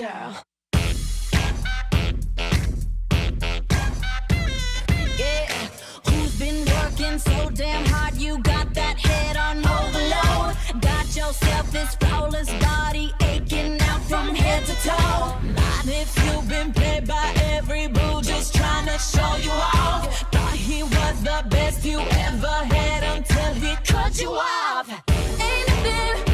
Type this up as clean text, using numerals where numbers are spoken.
girl. Yeah, who's been working so damn hard? You got that head on overload. Got yourself this flawless body aching out from head to toe. Not if you've been played by every boo just trying to show you off. Thought he was the best you ever had until he cut you off. Ain't it been